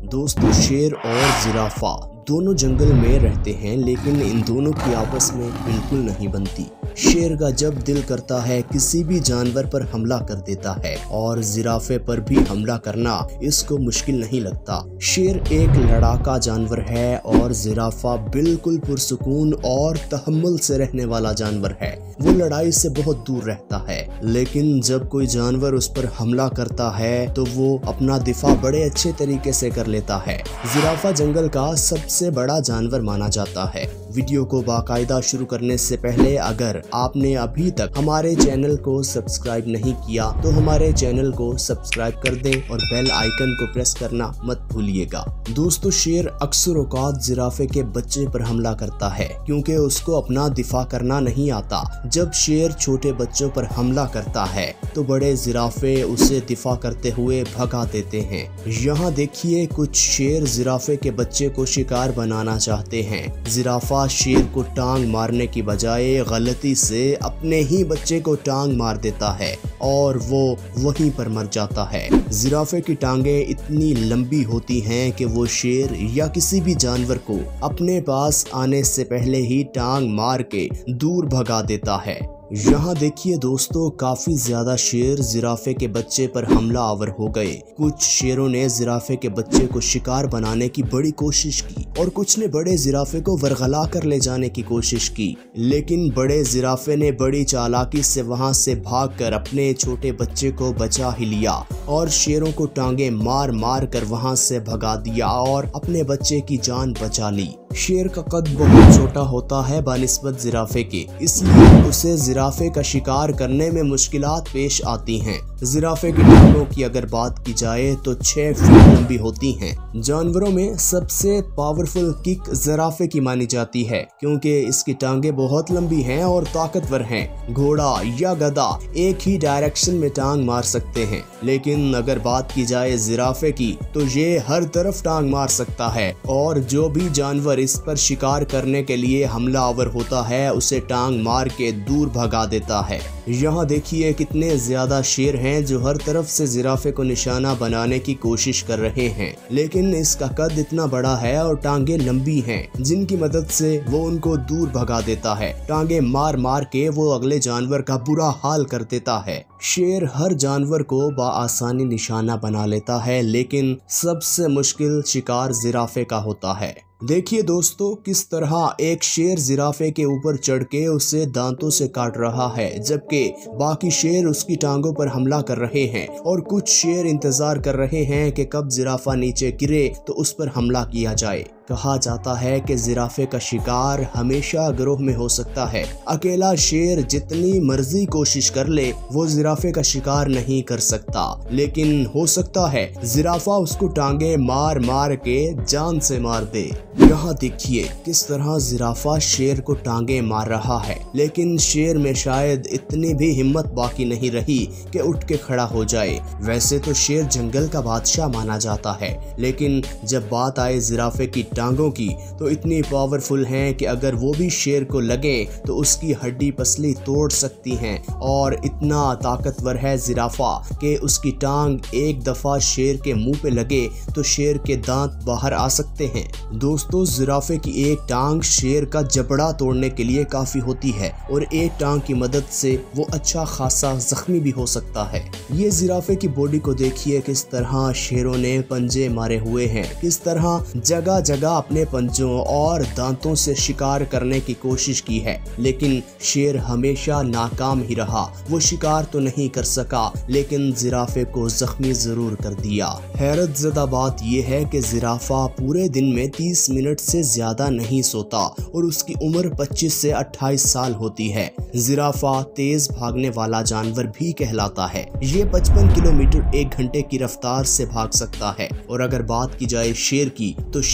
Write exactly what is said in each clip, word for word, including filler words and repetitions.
दोस्तों, शेर और जिराफा दोनों जंगल में रहते हैं, लेकिन इन दोनों की आपस में बिल्कुल नहीं बनती। शेर का जब दिल करता है किसी भी जानवर पर हमला कर देता है और जिराफे पर भी हमला करना इसको मुश्किल नहीं लगता। शेर एक लड़ाका जानवर है और जिराफा बिल्कुल पुरसुकून और तहम्मुल से रहने वाला जानवर है। वो लड़ाई से बहुत दूर रहता है, लेकिन जब कोई जानवर उस पर हमला करता है तो वो अपना दिफा बड़े अच्छे तरीके से कर लेता है। जिराफा जंगल का सबसे बड़ा जानवर माना जाता है। वीडियो को बाकायदा शुरू करने से पहले अगर आपने अभी तक हमारे चैनल को सब्सक्राइब नहीं किया तो हमारे चैनल को सब्सक्राइब कर दें और बेल आइकन को प्रेस करना मत भूलिएगा। दोस्तों, शेर अक्सर औकात जिराफे के बच्चे पर हमला करता है क्योंकि उसको अपना दिफा करना नहीं आता। जब शेर छोटे बच्चों पर हमला करता है तो बड़े जिराफे उसे दिफा करते हुए भगा देते हैं। यहाँ देखिए, कुछ शेर जिराफे के बच्चे को शिकार बनाना चाहते हैं। जिराफा शेर को टांग मारने की बजाय गलती से अपने ही बच्चे को टांग मार देता है और वो वहीं पर मर जाता है। जिराफे की टांगे इतनी लंबी होती हैं कि वो शेर या किसी भी जानवर को अपने पास आने से पहले ही टांग मार के दूर भगा देता है। यहाँ देखिए दोस्तों, काफी ज्यादा शेर जिराफे के बच्चे पर हमला आवर हो गए। कुछ शेरों ने जिराफे के बच्चे को शिकार बनाने की बड़ी कोशिश की और कुछ ने बड़े जिराफे को वरगला कर ले जाने की कोशिश की, लेकिन बड़े जिराफे ने बड़ी चालाकी से वहां से भागकर अपने छोटे बच्चे को बचा ही लिया और शेरों को टांगे मार मार कर वहां से भगा दिया और अपने बच्चे की जान बचा ली। शेर का कद बहुत छोटा होता है बनिस्बत जिराफे के, इसलिए उसे जिराफे का शिकार करने में मुश्किलात पेश आती हैं। जिराफे की टांगों की अगर बात की जाए तो छह फीट लंबी होती हैं। जानवरों में सबसे पावरफुल किक जिराफे की मानी जाती है क्योंकि इसकी टांगे बहुत लंबी हैं और ताकतवर हैं। घोड़ा या गधा एक ही डायरेक्शन में टांग मार सकते हैं, लेकिन अगर बात की जाए जिराफे की तो ये हर तरफ टांग मार सकता है और जो भी जानवर इस पर शिकार करने के लिए हमलावर होता है उसे टांग मार के दूर भगा देता है। यहाँ देखिए कितने ज्यादा शेर हैं जो हर तरफ से जिराफे को निशाना बनाने की कोशिश कर रहे हैं, लेकिन इसका कद इतना बड़ा है और टांगे लंबी हैं जिनकी मदद से वो उनको दूर भगा देता है। टांगे मार मार के वो अगले जानवर का बुरा हाल कर देता है। शेर हर जानवर को बआसानी निशाना बना लेता है, लेकिन सबसे मुश्किल शिकार जिराफे का होता है। देखिए दोस्तों, किस तरह एक शेर जिराफे के ऊपर चढ़ के उसे दांतों से काट रहा है, जबकि बाकी शेर उसकी टांगों पर हमला कर रहे हैं और कुछ शेर इंतजार कर रहे हैं कि कब जिराफा नीचे गिरे तो उस पर हमला किया जाए। कहा जाता है कि जिराफे का शिकार हमेशा गिरोह में हो सकता है। अकेला शेर जितनी मर्जी कोशिश कर ले वो जिराफे का शिकार नहीं कर सकता, लेकिन हो सकता है जिराफा उसको टांगे मार मार के जान से मार दे। यहाँ देखिए किस तरह जिराफा शेर को टांगे मार रहा है, लेकिन शेर में शायद इतनी भी हिम्मत बाकी नहीं रही कि उठ के खड़ा हो जाए। वैसे तो शेर जंगल का बादशाह माना जाता है, लेकिन जब बात आए जिराफे की टांगों की तो इतनी पावरफुल हैं कि अगर वो भी शेर को लगे तो उसकी हड्डी पसली तोड़ सकती हैं और इतना ताकतवर है जिराफा कि उसकी टांग एक दफा शेर के मुंह पे लगे तो शेर के दांत बाहर आ सकते हैं। दोस्तों, जिराफे की एक टांग शेर का जबड़ा तोड़ने के लिए काफी होती है और एक टांग की मदद से वो अच्छा खासा जख्मी भी हो सकता है। ये जिराफे की बॉडी को देखिए किस तरह शेरों ने पंजे मारे हुए हैं, किस तरह जगह जगह अपने पंजों और दांतों से शिकार करने की कोशिश की है, लेकिन शेर हमेशा नाकाम ही रहा। वो शिकार तो नहीं कर सका, लेकिन जिराफे को जख्मी जरूर कर दिया। हैरत ज़दा बात यह है कि जिराफा पूरे दिन में तीस मिनट से ज्यादा नहीं सोता और उसकी उम्र पच्चीस से अट्ठाईस साल होती है। जिराफा तेज भागने वाला जानवर भी कहलाता है। ये पचपन किलोमीटर एक घंटे की रफ्तार से भाग सकता है और अगर बात की जाए शेर की तो शेर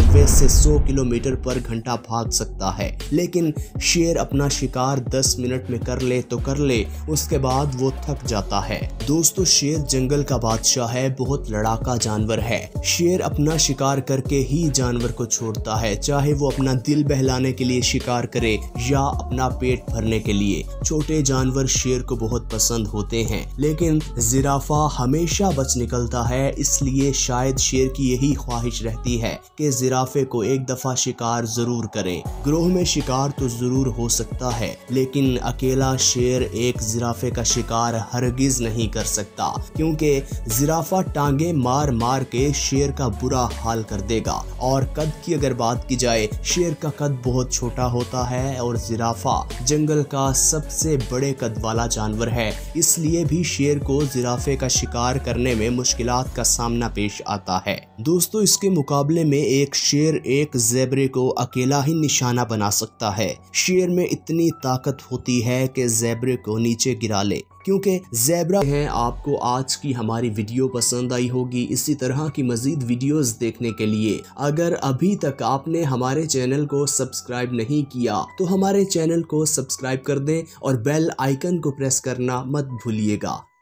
नब्बे से सौ किलोमीटर पर घंटा भाग सकता है, लेकिन शेर अपना शिकार दस मिनट में कर ले तो कर ले, उसके बाद वो थक जाता है। दोस्तों, शेर जंगल का बादशाह है, बहुत लड़ाका जानवर है। शेर अपना शिकार करके ही जानवर को छोड़ता है, चाहे वो अपना दिल बहलाने के लिए शिकार करे या अपना पेट भरने के लिए। छोटे जानवर शेर को बहुत पसंद होते हैं, लेकिन जिराफा हमेशा बच निकलता है, इसलिए शायद शेर की यही ख्वाहिश रहती है कि जिराफे को एक दफा शिकार जरूर करे। ग्रोह में शिकार तो जरूर हो सकता है, लेकिन अकेला शेर एक जिराफे का शिकार हरगिज नहीं कर सकता, क्योंकि जिराफा टांगे मार मार के शेर का बुरा हाल कर देगा। और कद की अगर बात की जाए, शेर का कद बहुत छोटा होता है और जिराफा जंगल का सबसे बड़े कद वाला जानवर है, इसलिए भी शेर को जिराफे का शिकार करने में मुश्किलात का सामना पेश आता है। दोस्तों, इसके मुकाबले में एक शेर एक ज़ेब्रे को अकेला ही निशाना बना सकता है। शेर में इतनी ताकत होती है कि ज़ेब्रे को नीचे गिरा ले, क्योंकि ज़ेब्रा है। आपको आज की हमारी वीडियो पसंद आई होगी। इसी तरह की मज़ीद वीडियोस देखने के लिए अगर अभी तक आपने हमारे चैनल को सब्सक्राइब नहीं किया तो हमारे चैनल को सब्सक्राइब कर दें और बेल आइकन को प्रेस करना मत भूलिएगा।